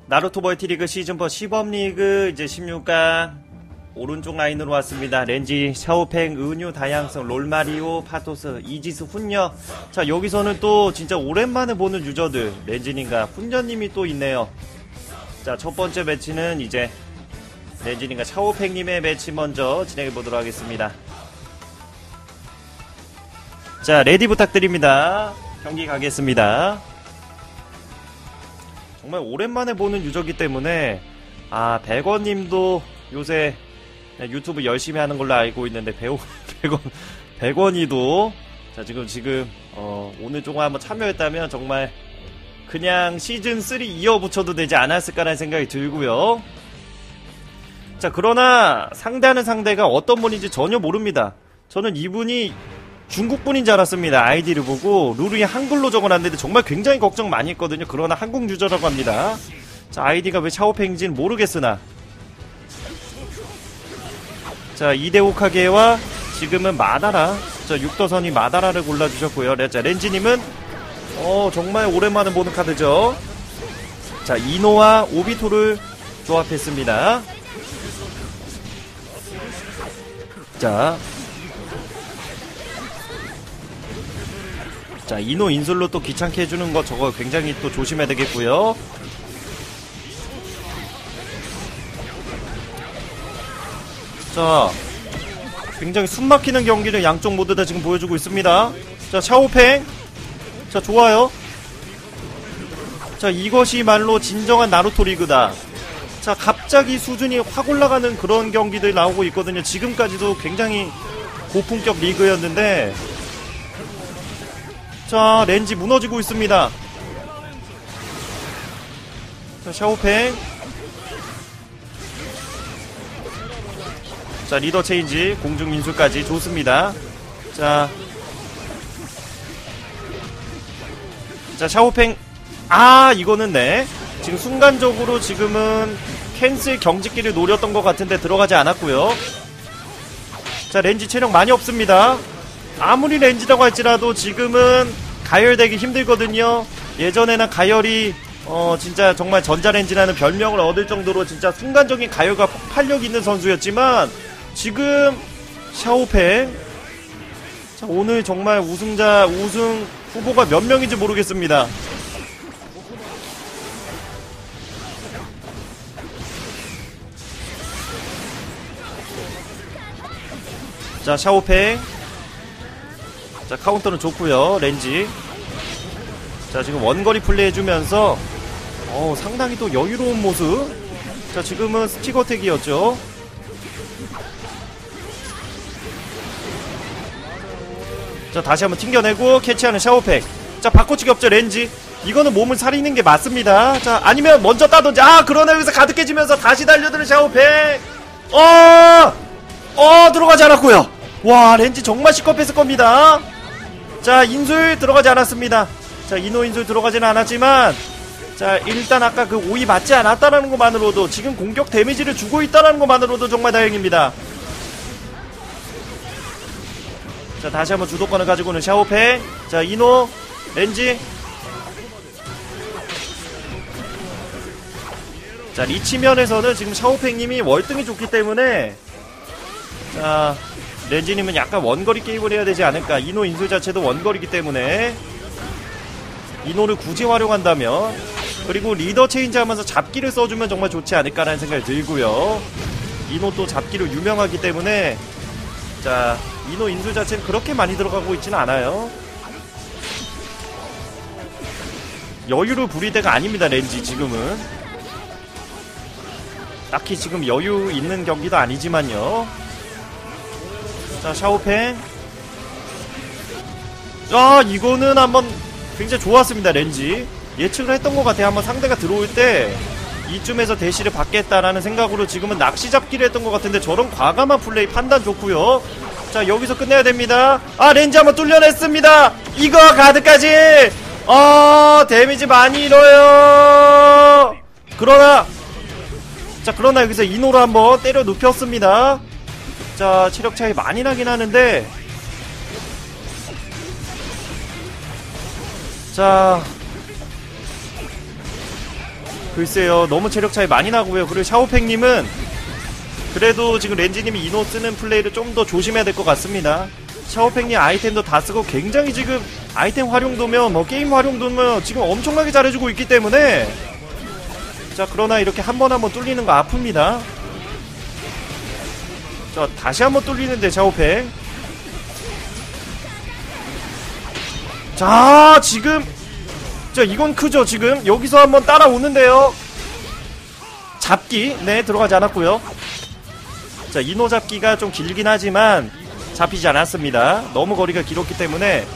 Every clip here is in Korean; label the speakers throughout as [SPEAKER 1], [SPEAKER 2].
[SPEAKER 1] 나루토 멀티리그 시즌4 시범리그 이제 16강 오른쪽 라인으로 왔습니다. 렌지, 샤오팽, 은유, 다양성, 롤마리오, 파토스, 이지스, 훈녀. 자, 여기서는 또 진짜 오랜만에 보는 유저들 렌지님과 훈녀님이 또 있네요. 자, 첫 번째 매치는 이제 렌지님과 샤오팽님의 매치 먼저 진행해보도록 하겠습니다. 자, 레디 부탁드립니다. 경기 가겠습니다. 정말 오랜만에 보는 유저기 때문에 백원님도 요새 유튜브 열심히 하는 걸로 알고 있는데 백원이도 자 지금 오늘 조금 한번 참여했다면 정말 그냥 시즌3 이어붙여도 되지 않았을까라는 생각이 들고요. 자, 그러나 상대하는 상대가 어떤 분인지 전혀 모릅니다. 저는 이분이 중국분인 줄 알았습니다. 아이디를 보고 룰이 한글로 적어놨는데 정말 굉장히 걱정 많이 했거든요. 그러나 한국 유저라고 합니다. 자, 아이디가 왜 샤오팽인지는 모르겠으나 자, 이데오카게와 지금은 마다라. 자, 육더선이 마다라를 골라주셨고요. 자, 렌지님은 정말 오랜만에 보는 카드죠. 자, 이노와 오비토를 조합했습니다. 자, 이노 인술로 또 귀찮게 해주는 거 저거 굉장히 또 조심해야 되겠고요. 자, 굉장히 숨막히는 경기를 양쪽 모두 다 지금 보여주고 있습니다. 자, 샤오팽. 자, 좋아요. 자, 이것이 말로 진정한 나루토 리그다. 자, 갑자기 수준이 확 올라가는 그런 경기들 나오고 있거든요. 지금까지도 굉장히 고품격 리그였는데 자, 렌지 무너지고 있습니다. 자, 샤오팽. 자, 리더 체인지, 공중 인술까지 좋습니다. 자, 샤오팽. 이거는 네. 지금 순간적으로 지금은 캔슬 경직기를 노렸던 것 같은데 들어가지 않았고요. 자, 렌지 체력 많이 없습니다. 아무리 렌지라고 할지라도 지금은 가열되기 힘들거든요. 예전에는 가열이 진짜 정말 전자렌지라는 별명을 얻을 정도로 진짜 순간적인 가열과 폭발력 있는 선수였지만 지금 샤오팽. 자, 오늘 정말 우승 후보가 몇 명인지 모르겠습니다. 자, 샤오팽. 자, 카운터는 좋고요. 렌지. 자, 지금 원거리 플레이 해주면서 상당히 또 여유로운 모습. 자, 지금은 스틱어택이었죠. 자, 다시 한번 튕겨내고 캐치하는 샤오팽. 자, 바꿔치기 없죠. 렌지. 이거는 몸을 사리는 게 맞습니다. 자, 아니면 먼저 따던지. 그러나 여기서 가득해지면서 다시 달려드는 샤오팽. 들어가지 않았고요. 와, 렌지 정말 시겁했을 겁니다. 자, 인술 들어가지 않았습니다. 자, 이노 인술 들어가지는 않았지만 자, 일단 아까 그 오이 맞지 않았다라는 것만으로도 지금 공격 데미지를 주고 있다라는 것만으로도 정말 다행입니다. 자, 다시 한번 주도권을 가지고는 샤오팽. 자, 이노, 렌지. 자, 리치면에서는 지금 샤오팽님이 월등히 좋기 때문에 자, 렌지님은 약간 원거리 게임을 해야 되지 않을까. 이노 인술 자체도 원거리기 때문에 이노를 굳이 활용한다면, 그리고 리더 체인지 하면서 잡기를 써주면 정말 좋지 않을까라는 생각이 들고요. 이노 또 잡기로 유명하기 때문에 자, 이노 인술 자체는 그렇게 많이 들어가고 있지는 않아요. 여유를 부릴 때가 아닙니다. 렌지 지금은 딱히 지금 여유 있는 경기도 아니지만요. 자, 샤오팽. 이거는 한번 굉장히 좋았습니다. 렌지 예측을 했던 것 같아요. 한번 상대가 들어올 때 이쯤에서 대시를 받겠다라는 생각으로 지금은 낚시 잡기를 했던 것 같은데 저런 과감한 플레이 판단 좋고요. 자, 여기서 끝내야 됩니다. 렌지 한번 뚫려냈습니다. 이거 가드까지. 데미지 많이 잃어요. 그러나 여기서 이노로 한번 때려 눕혔습니다. 자, 체력 차이 많이 나긴 하는데 글쎄요, 너무 체력 차이 많이 나고요. 그리고 샤오팽님은 그래도 지금 렌지님이 이노 쓰는 플레이를 좀 더 조심해야 될 것 같습니다. 샤오팽님 아이템도 다 쓰고 굉장히 지금 아이템 활용도면 뭐 게임 활용도면 지금 엄청나게 잘해주고 있기 때문에, 자 그러나 이렇게 한 번 뚫리는 거 아픕니다. 자 다시 한 번 뚫리는데 샤오팽. 자 지금 자 이건 크죠. 지금 여기서 한번 따라오는데요. 잡기 네 들어가지 않았고요. 자 이노 잡기가 좀 길긴 하지만 잡히지 않았습니다. 너무 거리가 길었기 때문에.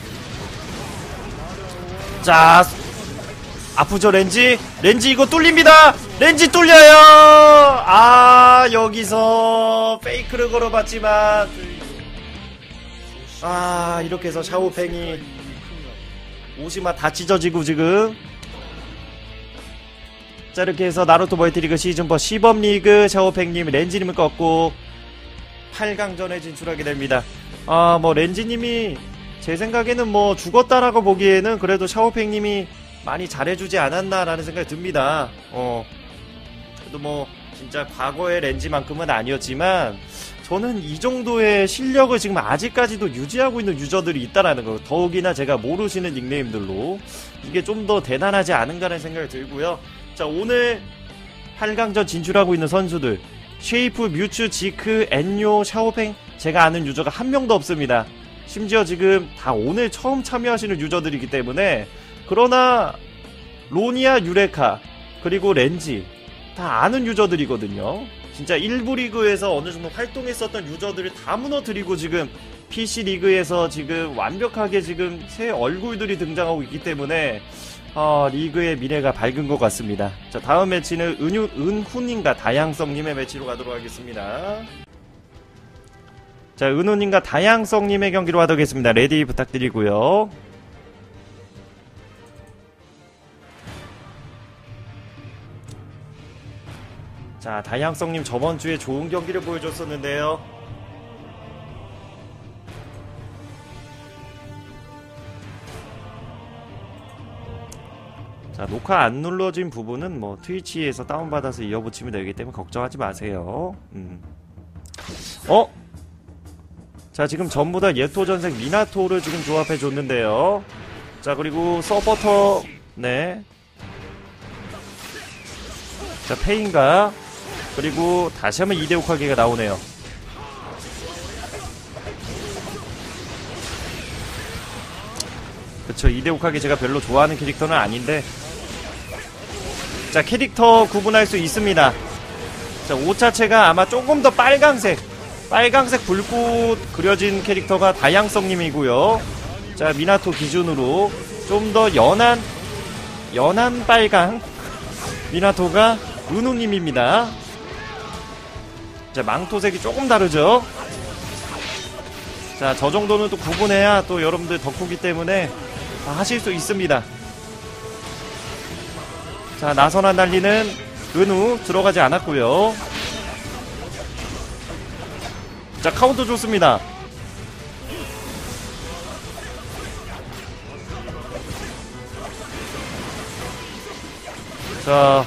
[SPEAKER 1] 자 아프죠 렌지. 렌지 이거 뚫립니다. 렌지 뚫려요. 아 여기서 페이크를 걸어봤지만 아 이렇게 해서 샤오팽이 오시마 다 찢어지고 지금. 자 이렇게 해서 나루토 멀티리그 시즌4 시범리그 샤오팽님 렌지님을 꺾고 8강전에 진출하게 됩니다. 아 뭐 렌지님이 제 생각에는 뭐 죽었다라고 보기에는 그래도 샤오팽님이 많이 잘해주지 않았나라는 생각이 듭니다. 그래도 뭐 진짜 과거의 렌지만큼은 아니었지만 저는 이 정도의 실력을 지금 아직까지도 유지하고 있는 유저들이 있다라는 거, 더욱이나 제가 모르시는 닉네임들로 이게 좀 더 대단하지 않은가라는 생각이 들고요. 자 오늘 8강전 진출하고 있는 선수들 쉐이프, 뮤츠, 지크, 엔요, 샤오팽 제가 아는 유저가 한 명도 없습니다. 심지어 지금 다 오늘 처음 참여하시는 유저들이기 때문에. 그러나 로니아, 유레카 그리고 렌지 다 아는 유저들이거든요. 진짜 1부 리그에서 어느 정도 활동했었던 유저들을 다 무너뜨리고 지금 PC 리그에서 지금 완벽하게 지금 새 얼굴들이 등장하고 있기 때문에 리그의 미래가 밝은 것 같습니다. 자 다음 매치는 은후님과 다양성님의 매치로 가도록 하겠습니다. 자 은후님과 다양성님의 경기로 하도록 하겠습니다. 레디 부탁드리고요. 자 다양성님 저번주에 좋은 경기를 보여줬었는데요. 자 녹화 안 눌러진 부분은 뭐 트위치에서 다운받아서 이어붙이면 되기 때문에 걱정하지 마세요. 자 지금 전부 다 예토전생 미나토를 지금 조합해 줬는데요. 자 그리고 서포터 네. 자 페인가 그리고 다시 한번 이데오카게가 나오네요. 그쵸 이데오카게 제가 별로 좋아하는 캐릭터는 아닌데 자 캐릭터 구분할 수 있습니다. 자 옷 자체가 아마 조금 더 빨강색 불꽃 그려진 캐릭터가 다양성님이고요. 자 미나토 기준으로 좀 더 연한 빨강 미나토가 은우님입니다. 자 망토색이 조금 다르죠. 자 저 정도는 또 구분해야 또 여러분들 덕후기 때문에 하실 수 있습니다. 자 나선한 날리는 은우 들어가지 않았고요. 자 카운터 좋습니다. 자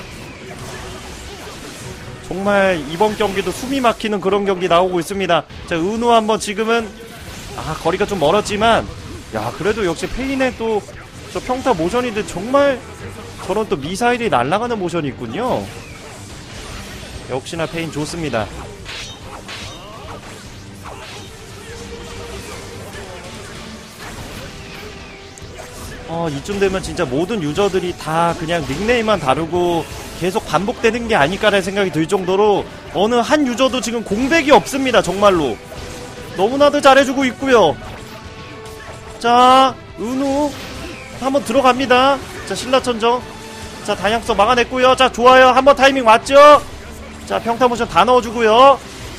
[SPEAKER 1] 정말 이번 경기도 숨이 막히는 그런 경기 나오고 있습니다. 자 은우 한번 지금은 거리가 좀 멀었지만 야 그래도 역시 페인의 또 저 평타 모션인데 정말 저런 또 미사일이 날아가는 모션이 있군요. 역시나 페인 좋습니다. 이쯤 되면 진짜 모든 유저들이 다 그냥 닉네임만 다르고 계속 반복되는 게 아닐까라는 생각이 들 정도로 어느 한 유저도 지금 공백이 없습니다. 정말로 너무나도 잘해주고 있고요. 자 은우 한번 들어갑니다. 자 신라천정 자 다양성 막아냈고요. 자 좋아요. 한번 타이밍 왔죠. 자 평타모션 다 넣어주고요.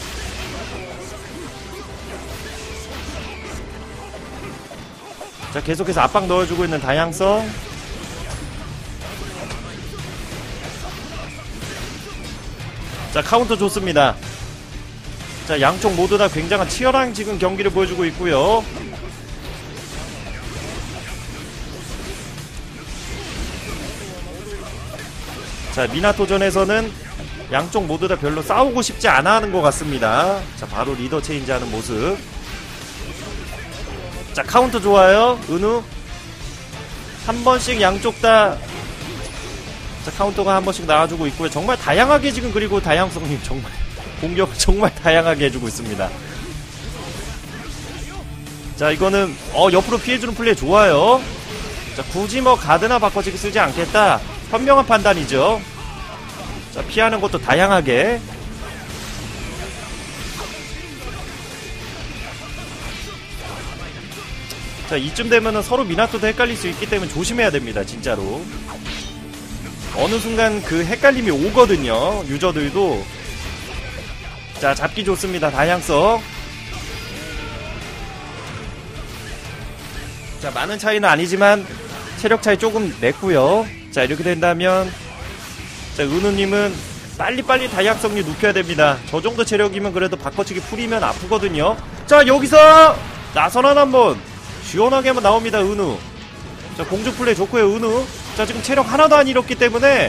[SPEAKER 1] 자 계속해서 압박 넣어주고 있는 다양성. 자 카운터 좋습니다. 자 양쪽 모두 다 굉장한 치열한 지금 경기를 보여주고 있고요. 자, 미나토전에서는 양쪽 모두 다 별로 싸우고 싶지 않아 하는 것 같습니다. 자, 바로 리더 체인지 하는 모습. 자, 카운터 좋아요. 은우 한 번씩 양쪽 다, 자, 카운터가 한 번씩 나와주고 있고요. 정말 다양하게 지금, 그리고 다양성님 정말 공격 정말 다양하게 해주고 있습니다. 자, 이거는 옆으로 피해주는 플레이 좋아요. 자, 굳이 뭐 가드나 바꿔치기 쓰지 않겠다, 현명한 판단이죠. 자, 피하는 것도 다양하게. 자, 이쯤 되면은 서로 미나토도 헷갈릴 수 있기 때문에 조심해야 됩니다, 진짜로. 어느 순간 그 헷갈림이 오거든요, 유저들도. 자, 잡기 좋습니다, 다양성. 자, 많은 차이는 아니지만 체력 차이 조금 냈고요. 자, 이렇게 된다면, 자, 은우님은 빨리빨리 다양성이 눕혀야 됩니다. 저 정도 체력이면 그래도 바꿔치기 풀이면 아프거든요. 자, 여기서 나선한 한번 시원하게 한번 나옵니다, 은우. 자, 공중 플레이 좋고요, 은우. 자, 지금 체력 하나도 안 잃었기 때문에,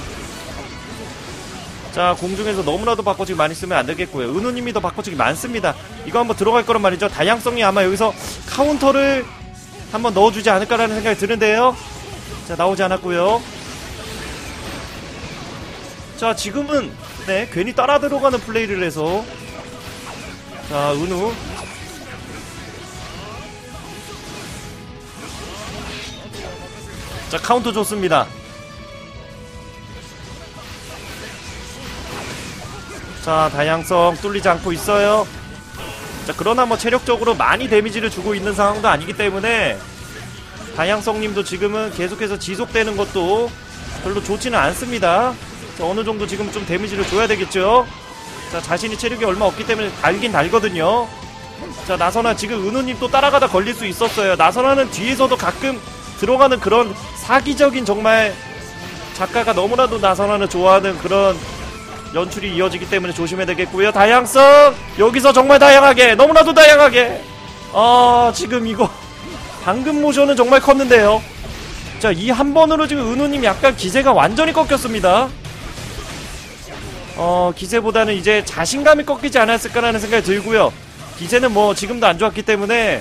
[SPEAKER 1] 자, 공중에서 너무나도 바꿔치기 많이 쓰면 안 되겠고요. 은우님이 더 바꿔치기 많습니다. 이거 한번 들어갈 거란 말이죠. 다양성이 아마 여기서 카운터를 한번 넣어주지 않을까라는 생각이 드는데요. 자, 나오지 않았고요. 자, 지금은 네, 괜히 따라 들어가는 플레이를 해서, 자, 은우. 자, 카운터 좋습니다. 자, 다양성 뚫리지 않고 있어요. 자, 그러나 뭐 체력적으로 많이 데미지를 주고 있는 상황도 아니기 때문에 다양성님도 지금은 계속해서 지속되는 것도 별로 좋지는 않습니다. 자, 어느 정도 지금 좀 데미지를 줘야 되겠죠. 자, 자신이 체력이 얼마 없기 때문에 달긴 달거든요. 자, 나선아 지금 은우님 또 따라가다 걸릴 수 있었어요. 나선아는 뒤에서도 가끔 들어가는 그런 사기적인, 정말 작가가 너무나도 나선아는 좋아하는 그런 연출이 이어지기 때문에 조심해야 되겠고요. 다양성 여기서 정말 다양하게, 너무나도 다양하게. 지금 이거 방금 모션은 정말 컸는데요. 자, 이 한 번으로 지금 은우님 약간 기세가 완전히 꺾였습니다. 기세보다는 이제 자신감이 꺾이지 않았을까라는 생각이 들고요. 기세는 뭐 지금도 안 좋았기 때문에.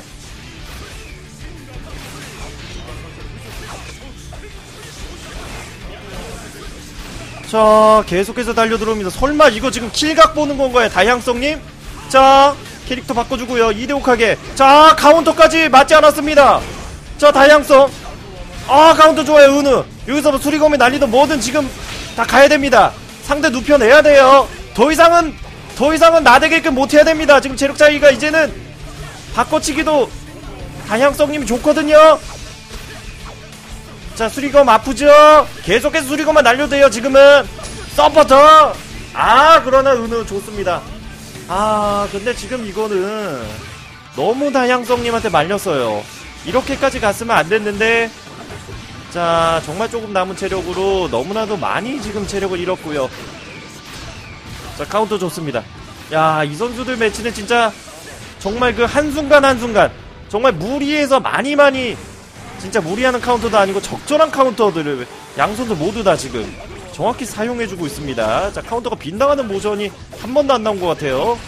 [SPEAKER 1] 자, 계속해서 달려들어옵니다. 설마 이거 지금 킬각 보는 건가요, 다양성님? 자, 캐릭터 바꿔주고요. 2대5하게. 자, 카운터까지 맞지 않았습니다. 자, 다양성. 카운터 좋아요, 은우. 여기서 뭐 수리검이 날리든 뭐든 지금 다 가야됩니다. 상대 눕혀내야 돼요. 더 이상은 나대게끔 못해야 됩니다. 지금 체력 차이가 이제는 바꿔치기도 다양성님이 좋거든요. 자, 수리검 아프죠? 계속해서 수리검만 날려도 돼요, 지금은. 서포터! 그러나 은우 좋습니다. 근데 지금 이거는 너무 다양성님한테 말렸어요. 이렇게까지 갔으면 안 됐는데, 자, 정말 조금 남은 체력으로 너무나도 많이 지금 체력을 잃었고요. 자, 카운터 좋습니다. 야, 이 선수들 매치는 진짜 정말 그 한순간 한순간 정말 무리해서 많이 진짜 무리하는 카운터도 아니고 적절한 카운터들을 양 선수 모두 다 지금 정확히 사용해주고 있습니다. 자, 카운터가 빗나가는 모션이 한 번도 안 나온 것 같아요.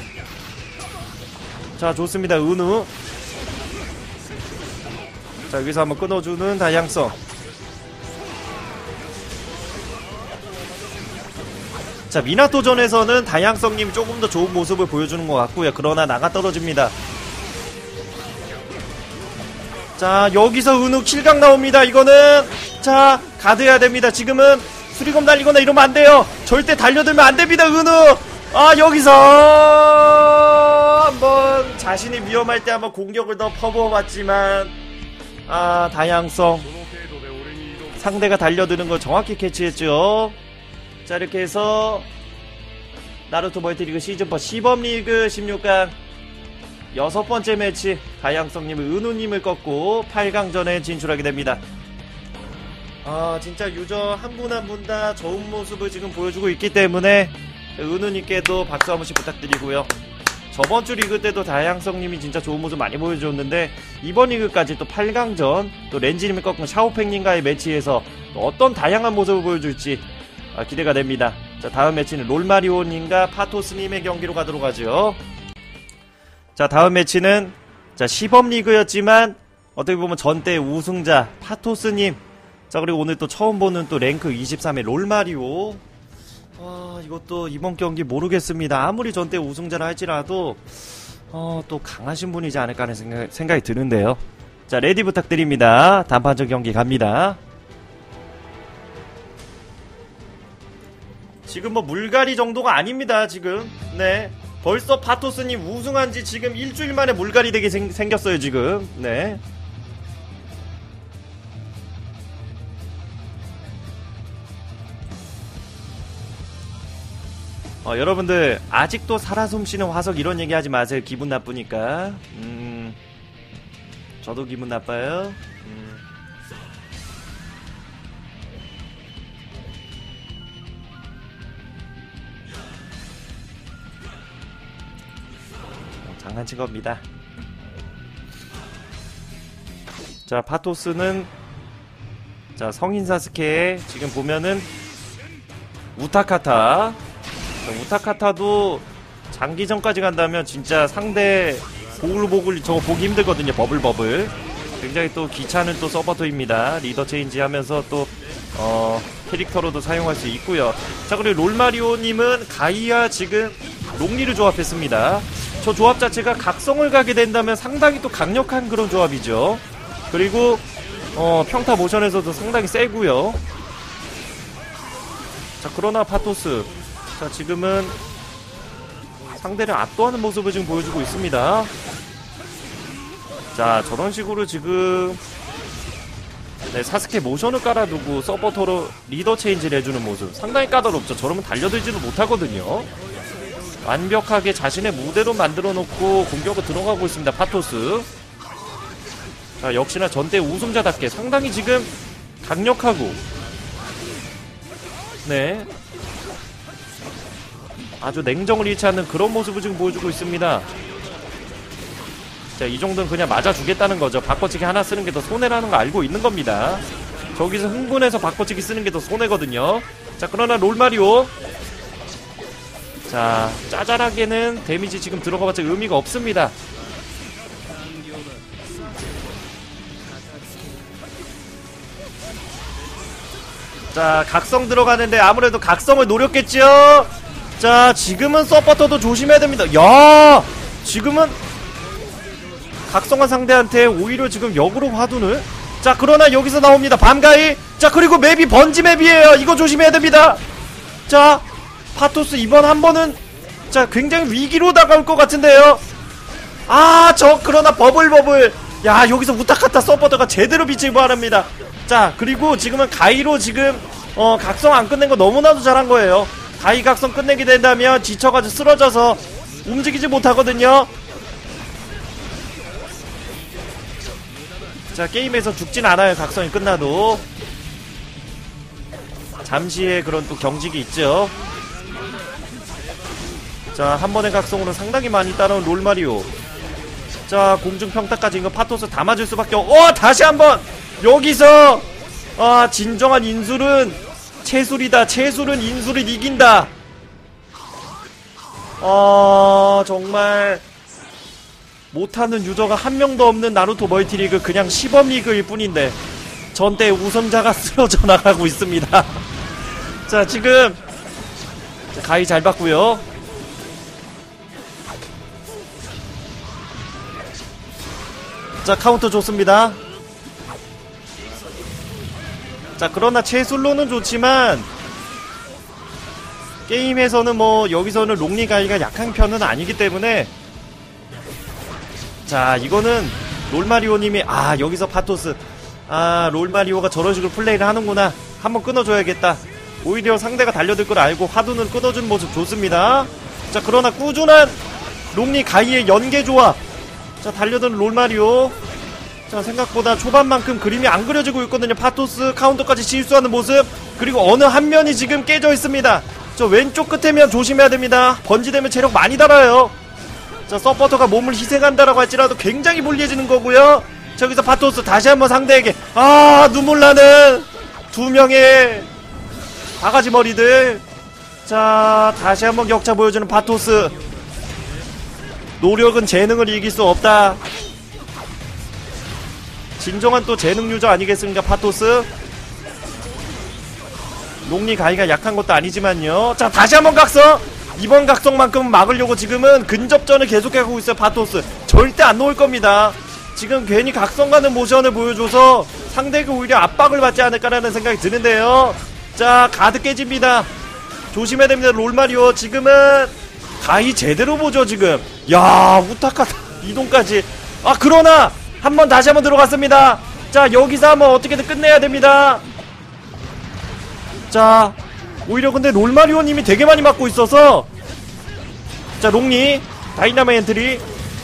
[SPEAKER 1] 자, 좋습니다, 은우. 자, 여기서 한번 끊어주는 다양성. 자, 미나토전에서는 다양성님 조금 더 좋은 모습을 보여주는 것 같고요. 그러나 나가 떨어집니다. 자, 여기서 은우 킬각 나옵니다. 이거는, 자, 가드해야 됩니다. 지금은 수리검 날리거나 이러면 안 돼요. 절대 달려들면 안 됩니다, 은우. 여기서 한번 자신이 위험할 때 한번 공격을 더 퍼부어봤지만, 다양성 상대가 달려드는 걸 정확히 캐치했죠. 자, 이렇게 해서 나루토 멀티리그 시즌4 시범리그 16강 6번째 매치, 다양성님을, 은우님을 꺾고 8강전에 진출하게 됩니다. 진짜 유저 한 분 한 분 다 좋은 모습을 지금 보여주고 있기 때문에 은우님께도 박수 한 번씩 부탁드리고요. 저번주 리그 때도 다양성님이 진짜 좋은 모습 많이 보여줬는데, 이번 리그까지 또 8강전, 또 렌지님을 꺾은 샤오팽님과의 매치에서 또 어떤 다양한 모습을 보여줄지 기대가 됩니다. 자, 다음 매치는 롤마리오님과 파토스님의 경기로 가도록 하죠. 자, 다음 매치는 자, 시범리그였지만 어떻게 보면 전대 우승자 파토스님, 자, 그리고 오늘 또 처음 보는 또 랭크 23의 롤마리오. 이것도 이번 경기 모르겠습니다. 아무리 전대 우승자라 할지라도 또 강하신 분이지 않을까 하는 생각이 드는데요. 자, 레디 부탁드립니다. 단판전 경기 갑니다. 지금 뭐 물갈이 정도가 아닙니다. 지금 네, 벌써 파토스님 우승한지 지금 일주일 만에 물갈이 되게 생겼어요 지금. 네, 여러분들 아직도 살아 숨쉬는 화석 이런 얘기 하지 마세요. 기분 나쁘니까. 저도 기분 나빠요. 장난친 겁니다. 자, 파토스는 자, 성인 사스케에 지금 보면은 우타카타. 자, 우타카타도 장기전까지 간다면 진짜 상대 보글보글 저거 보기 힘들거든요. 버블버블. 굉장히 또 귀찮은 또 서버터입니다. 리더 체인지 하면서 또 캐릭터로도 사용할 수 있고요. 자, 그리고 롤마리오님은 가이아 지금 롱리를 조합했습니다. 저 조합 자체가 각성을 가게 된다면 상당히 또 강력한 그런 조합이죠. 그리고 평타 모션에서도 상당히 세고요. 자, 그러나 파토스, 자, 지금은 상대를 압도하는 모습을 지금 보여주고 있습니다. 자, 저런 식으로 지금 네, 사스케 모션을 깔아두고 서포터로 리더 체인지를 해주는 모습 상당히 까다롭죠. 저러면 달려들지도 못하거든요. 완벽하게 자신의 무대로 만들어 놓고 공격을 들어가고 있습니다. 파토스. 자, 역시나 전대 우승자답게 상당히 지금 강력하고 네, 아주 냉정을 잃지 않는 그런 모습을 지금 보여주고 있습니다. 자, 이 정도는 그냥 맞아주겠다는 거죠. 바꿔치기 하나 쓰는 게 더 손해라는 거 알고 있는 겁니다. 저기서 흥분해서 바꿔치기 쓰는 게 더 손해거든요. 자, 그러나 롤마리오, 자, 짜잘하게는 데미지 지금 들어가봤자 의미가 없습니다. 자, 각성 들어가는데 아무래도 각성을 노렸겠죠. 자, 지금은 서포터도 조심해야 됩니다. 야, 지금은 각성한 상대한테 오히려 지금 역으로 화둔을. 자, 그러나 여기서 나옵니다. 밤가이. 자, 그리고 맵이 번지 맵이에요. 이거 조심해야 됩니다. 자, 파토스 이번 한 번은 자, 굉장히 위기로 다가올 것 같은데요. 그러나 버블버블. 야, 여기서 우타카타 서포터가 제대로 빛을 발합니다. 자, 그리고 지금은 가이로 지금 각성 안 끝낸 거 너무나도 잘한 거예요. 가이 각성 끝내게 된다면 지쳐가지고 쓰러져서 움직이지 못하거든요. 자, 게임에서 죽진 않아요. 각성이 끝나도. 잠시의 그런 또 경직이 있죠. 자, 한 번의 각성으로 상당히 많이 따라온 롤마리오. 자, 공중평타까지 이거 파토스 다 맞을 수밖에 다시 한번 여기서 진정한 인술은 채술이다. 채술은 인술을 이긴다. 정말 못하는 유저가 한 명도 없는 나루토 멀티리그, 그냥 시범리그일 뿐인데 전대 우승자가 쓰러져 나가고 있습니다. 자, 지금 가이 잘 봤고요. 자, 카운터 좋습니다. 자, 그러나 채술로는 좋지만 게임에서는 뭐 여기서는 롱리 가이가 약한 편은 아니기 때문에, 자, 이거는 롤마리오님이 여기서 파토스, 롤마리오가 저런 식으로 플레이를 하는구나, 한번 끊어줘야겠다. 오히려 상대가 달려들 걸 알고 화둔을 끊어준 모습 좋습니다. 자, 그러나 꾸준한 롱리 가이의 연계 조합. 자, 달려드는 롤마리오. 자, 생각보다 초반만큼 그림이 안 그려지고 있거든요. 파토스 카운터까지 실수하는 모습. 그리고 어느 한 면이 지금 깨져 있습니다. 저 왼쪽 끝에면 조심해야 됩니다. 번지되면 체력 많이 달아요. 자, 서포터가 몸을 희생한다라고 할지라도 굉장히 불리해지는 거고요. 저기서 파토스 다시 한번 상대에게 눈물 나는 두 명의 바가지 머리들. 자, 다시 한번 격차 보여주는 파토스. 노력은 재능을 이길 수 없다. 진정한 또 재능 유저 아니겠습니까, 파토스? 롱리 가이가 약한 것도 아니지만요. 자, 다시 한번 각성! 이번 각성만큼은 막으려고 지금은 근접전을 계속하고 있어요, 파토스. 절대 안 놓을 겁니다. 지금 괜히 각성 가는 모션을 보여줘서 상대가 오히려 압박을 받지 않을까라는 생각이 드는데요. 자, 가드 깨집니다. 조심해야 됩니다, 롤마리오. 지금은 가이 제대로 보죠, 지금. 야, 우타카타 이동까지. 아, 그러나 한번 다시 한번 들어갔습니다. 자, 여기서 한번 어떻게든 끝내야 됩니다. 자, 오히려 근데 롤마리오님이 되게 많이 맞고 있어서. 자, 롱리 다이나마 엔트리.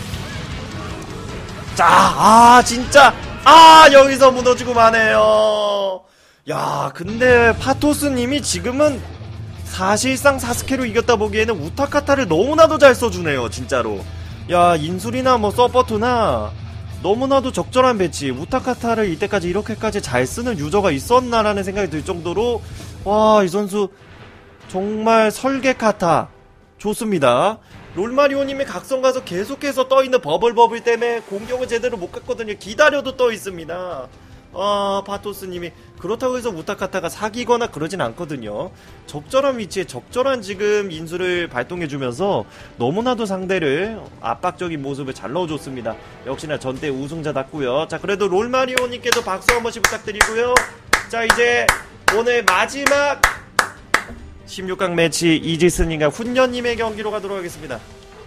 [SPEAKER 1] 자, 진짜 여기서 무너지고 마네요. 야, 근데 파토스님이 지금은 사실상 사스케로 이겼다 보기에는 우타카타를 너무나도 잘 써주네요, 진짜로. 야, 인술이나 뭐 서퍼트나 너무나도 적절한 배치. 우타카타를 이때까지 이렇게까지 잘 쓰는 유저가 있었나라는 생각이 들 정도로, 와, 이 선수 정말 설계카타 좋습니다. 롤마리오님이 각성 가서 계속해서 떠있는 버블 때문에 공격을 제대로 못 갔거든요. 기다려도 떠있습니다. 파토스님이. 그렇다고 해서 우타카타가 사기거나 그러진 않거든요. 적절한 위치에 적절한 지금 인수를 발동해주면서 너무나도 상대를 압박적인 모습을 잘 넣어줬습니다. 역시나 전대 우승자답고요. 자, 그래도 롤마리오님께도 박수 한 번씩 부탁드리고요. 자, 이제 오늘 마지막 16강 매치 이지스님과 훈녀님의 경기로 가도록 하겠습니다.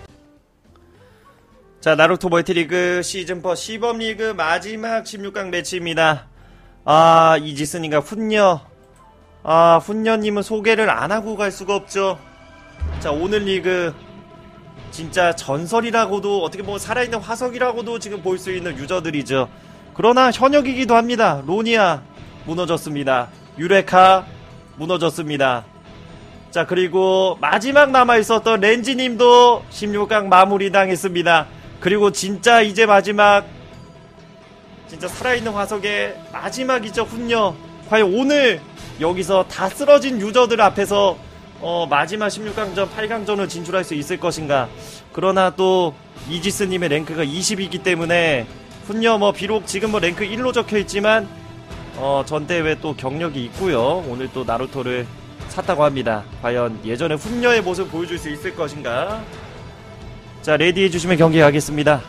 [SPEAKER 1] 자, 나루토 멀티리그 시즌4 시범리그 마지막 16강 매치입니다. 이지스님과 훈녀. 훈녀님은 소개를 안하고 갈 수가 없죠. 자, 오늘 리그 진짜 전설이라고도, 어떻게 보면 살아있는 화석이라고도 지금 볼 수 있는 유저들이죠. 그러나 현역이기도 합니다. 로니아 무너졌습니다. 유레카 무너졌습니다. 자, 그리고 마지막 남아있었던 렌지님도 16강 마무리 당했습니다. 그리고 진짜 이제 마지막, 진짜 살아있는 화석의 마지막이죠, 훈녀. 과연 오늘 여기서 다 쓰러진 유저들 앞에서 마지막 16강전 8강전을 진출할 수 있을 것인가. 그러나 또 이지스님의 랭크가 20이기 때문에 훈녀 비록 지금 랭크 1로 적혀있지만 전 대회 또 경력이 있고요. 오늘 또 나루토를 샀다고 합니다. 과연 예전의 훈녀의 모습을 보여줄 수 있을 것인가. 자, 레디 해주시면 경기 가겠습니다.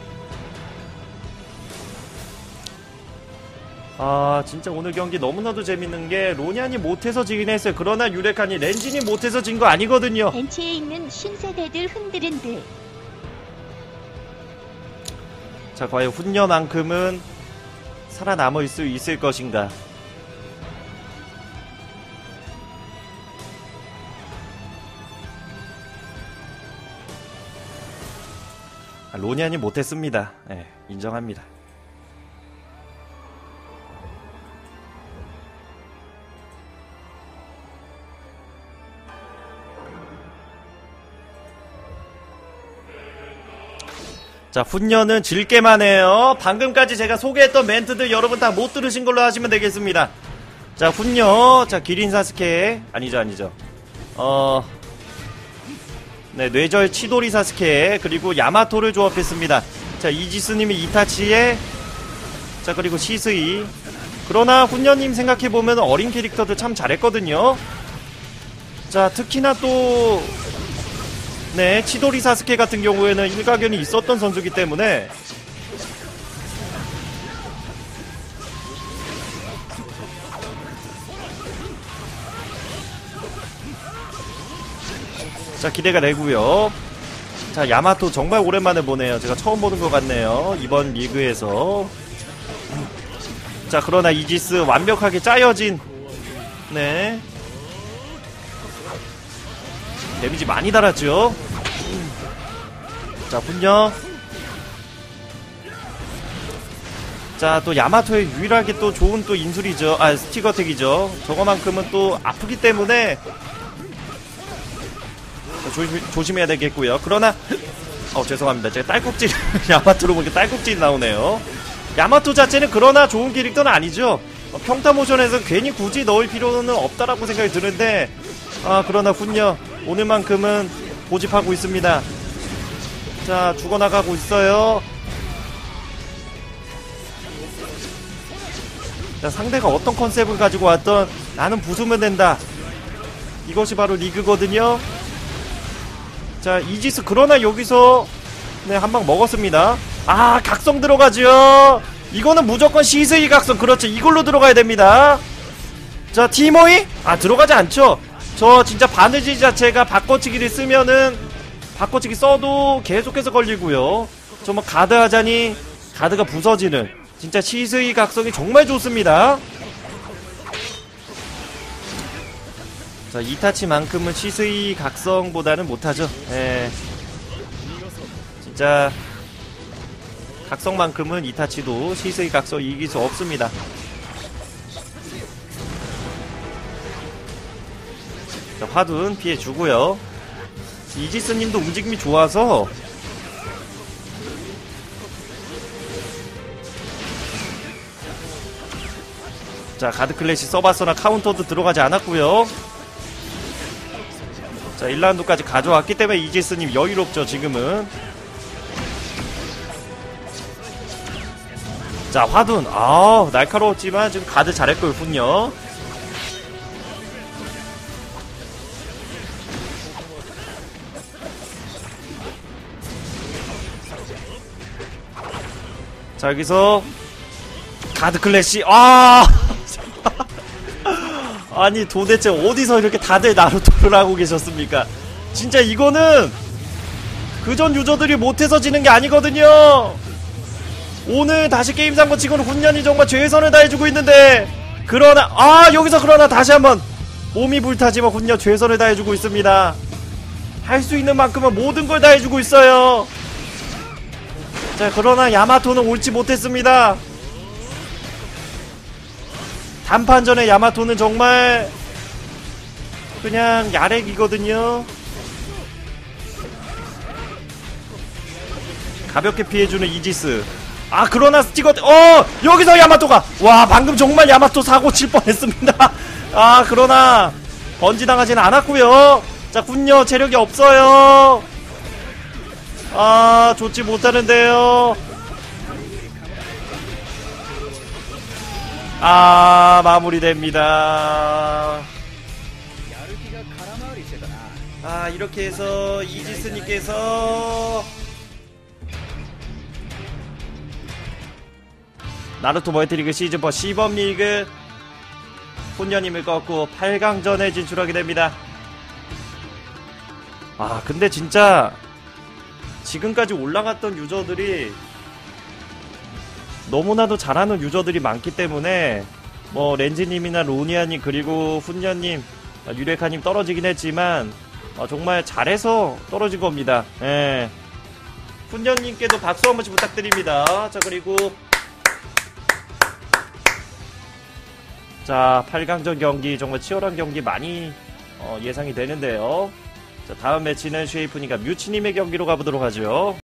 [SPEAKER 1] 진짜 오늘 경기 너무나도 재밌는게 로니안이 못해서 지긴 했어요. 그러나 유레칸이 렌진이 못해서 진 거 아니거든요.
[SPEAKER 2] 벤치에 있는 신세대들 흔들흔들.
[SPEAKER 1] 자, 과연 훈녀만큼은 살아남을 수 있을 것인가. 로니안이 못했습니다. 네, 인정합니다. 자, 훈녀는 질게만 해요. 방금까지 제가 소개했던 멘트들 여러분 다 못 들으신 걸로 하시면 되겠습니다. 자, 훈녀. 자, 기린 사스케. 아니죠. 네, 뇌절 치도리 사스케, 그리고 야마토를 조합했습니다. 자, 이지스님이 이타치에, 자, 그리고 시스이. 그러나 훈녀님 생각해보면 어린 캐릭터들 참 잘했거든요. 자, 특히나 또 네, 치도리 사스케 같은 경우에는 일가견이 있었던 선수기 때문에 자, 기대가 되고요. 자, 야마토 정말 오랜만에 보네요. 제가 처음 보는 것 같네요, 이번 리그에서. 자, 그러나 이지스 완벽하게 짜여진, 네, 데미지 많이 달았죠. 자, 훈녀. 자, 또 야마토의 유일하게 또 좋은 또 인술이죠. 스티거택이죠. 저거만큼은 또 아프기 때문에 조심해야 되겠고요. 그러나 죄송합니다. 제가 딸꾹질 야마토로 보니까 딸꾹질 나오네요. 야마토 자체는 그러나 좋은 캐릭터는 아니죠. 평타 모션에서 괜히 굳이 넣을 필요는 없다라고 생각이 드는데, 그러나 훈녀 오늘만큼은 고집하고 있습니다. 자, 죽어나가고 있어요. 자, 상대가 어떤 컨셉을 가지고 왔던 나는 부수면 된다, 이것이 바로 리그거든요. 자, 이지스 그러나 여기서 네, 한 방 먹었습니다. 각성 들어가죠. 이거는 무조건 시스이 각성. 그렇죠, 이걸로 들어가야 됩니다. 자, 티모이? 들어가지 않죠. 저 진짜 바느질 자체가 바꿔치기를 쓰면은 바꿔치기 써도 계속해서 걸리고요. 저 뭐 가드 하자니 가드가 부서지는 진짜 시스이 각성이 정말 좋습니다. 자, 이타치만큼은 시스이 각성보다는 못하죠. 진짜 각성만큼은 이타치도 시스이 각성 이길 수 없습니다. 자, 화둔 피해주고요. 이지스님도 움직임이 좋아서 자, 가드 클래시 써봤으나 카운터도 들어가지 않았고요. 자, 1라운드까지 가져왔기 때문에 이지스님 여유롭죠, 지금은. 자, 화둔. 날카로웠지만 지금 가드 잘했고요, 훈녀. 자, 여기서 가드 클래시. 아니, 도대체 어디서 이렇게 다들 나루토를 하고 계셨습니까? 진짜 이거는 그전 유저들이 못해서 지는 게 아니거든요. 오늘 다시 게임 산거 치고는 훈련이 정말 최선을 다해주고 있는데, 그러나 여기서 그러나 다시 한번 몸이 불타지만 훈련 최선을 다해주고 있습니다. 할 수 있는 만큼은 모든 걸 다해주고 있어요. 자, 그러나 야마토는 옳지 못했습니다. 단판전에 야마토는 정말 그냥 야렉이거든요. 가볍게 피해주는 이지스. 그러나 여기서 야마토가, 방금 정말 야마토 사고 칠 뻔했습니다. 그러나 번지당하지는 않았고요. 자, 훈녀 체력이 없어요. 좋지 못하는데요. 마무리됩니다. 이렇게 해서 이지스님께서 나루토 멀티리그 시즌4 시범리그 훈녀님을 꺾고 8강전에 진출하게 됩니다. 근데 진짜 지금까지 올라갔던 유저들이 너무나도 잘하는 유저들이 많기 때문에 뭐 렌즈님이나 로니아님 그리고 훈녀님, 유레카님 떨어지긴 했지만 정말 잘해서 떨어진 겁니다. 훈녀님께도 박수 한 번씩 부탁드립니다. 자, 그리고 자, 8강전 경기 정말 치열한 경기 많이 예상이 되는데요. 자, 다음 매치는 쉐이프니까 뮤치님의 경기로 가보도록 하죠.